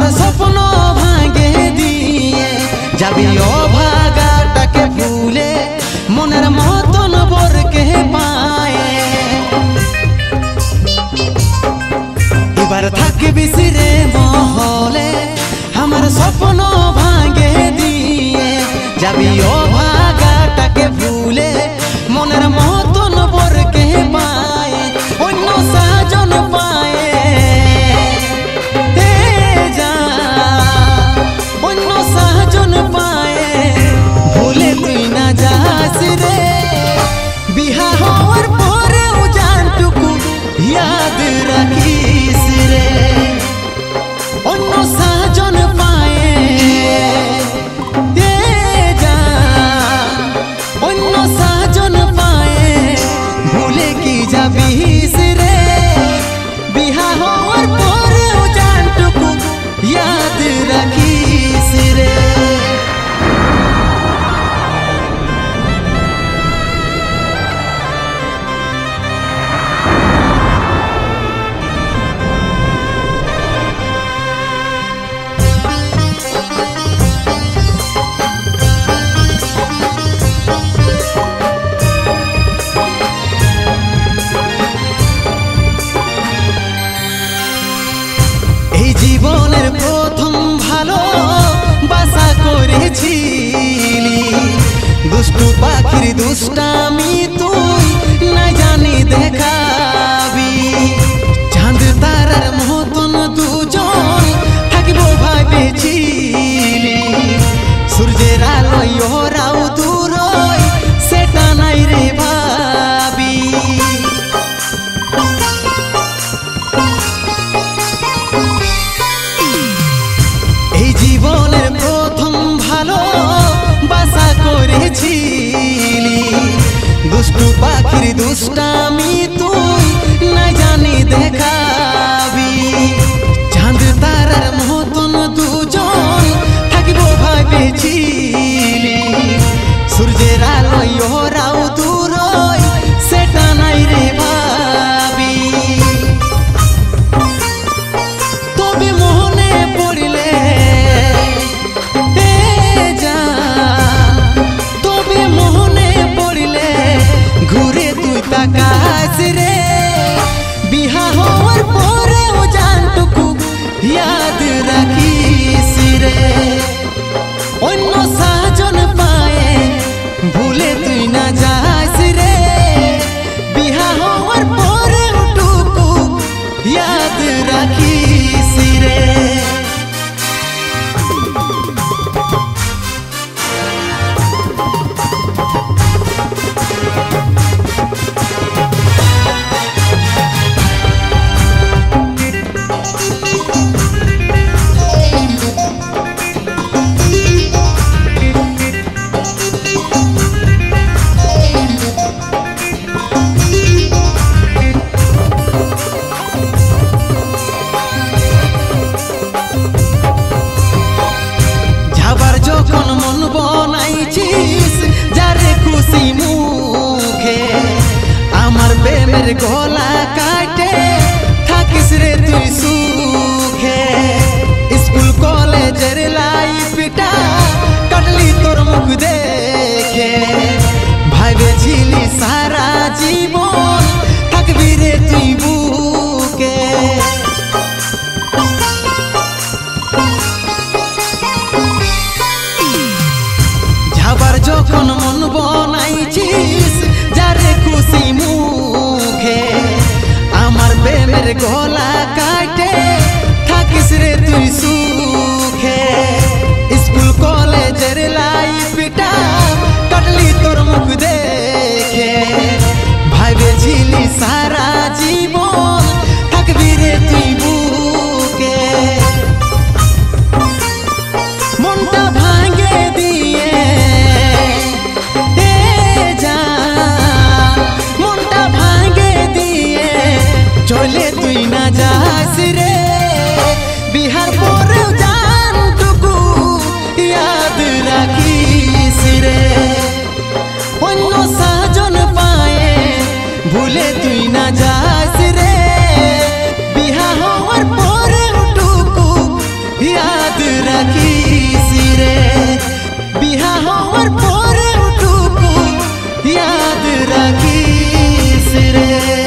আমার স্বপ্ন ভাঙে দিয়ে যাবি অভাগাটাকে ভুলে মনের মতন বরকে পায়ে এবার থাকবি রে মহলে আমার স্বপ্ন ভাঙে দিয়ে যাবি অভাগাটাকে ভুলে মনের মতন বরকে পায়ে অন্য সাজন পায়ে অন্য সাজন পায়ে ভুলে তুই না যাস রে বিহা হওয়ার পরেও জানটুকু ইয়াদ রাখিস রে অন্য সাজন পায়ে অন্য সাজন পায়ে ভুলে কি যাবিস রে বিহা হওয়ার পরেও জানটুকু ইয়াদ রাখিস রে জীবনের প্রথম ভালো বাসা করেছিলি দুষ্টু পাখির দুষ্টামি তুই না জানি দেখাবি চাঁদ তারার মতন দুজন থাকবো ভাবেছিলি সূর্যের আলোয় ওরাও দূর সেটা নাই রে ভাবি জীবনের প্রথম ভালো বাসা করেছিলি দুষ্টু পাখির দুষ্টামি তুই না জানি দেখাবি চাঁদ তারার মতন দুজন থাকবো ভাবেছিলি সূর্যের আলোয় ওরাও দূর সেটা নাই রে ভাবি তবে মনে পড়লে ঘুরে তুই তাকাস রে বিহা হওয়ার পরেও জানটুকু ইয়াদ রাখিস রে অন্য সাজন পায়ে ভুলে তুই না যাস রে বিহা হওয়ার পরেও টুকু ইয়াদ রাখিস রে যখন মন বনাইছিস যারে খুশি মুখে আমার প্রেমের গলা কাটে থাকিস রে তুই সুখে স্কুল কলেজের লাইফটা কাটলি তোর মুখ দেখে ভাবেছিলি সারা জীবন থাকবি রে তুই বুকে যখন মন বনাইছিস যারে খুশি মুখে আমার প্রেমের গলা কাটে থাকিস রে তুই সুখে স্কুল কলেজের লাইফটা কাটলি তোর মুখ দেখে ভাবেছিলি সারা জীবন থাকবি রে তুই বুকে মনটা ভাঙে দিয়ে চলে তুই না যাস রে বিহার পরেও জানটুকু ইয়াদ রাখিস রে অন্য সাজন পায়ে ভুলে তুই না যাস রে বিহা হওয়ার পরেও টুকু राखीस रे बिहा हमर पोरे टुकु याद राखीस रे।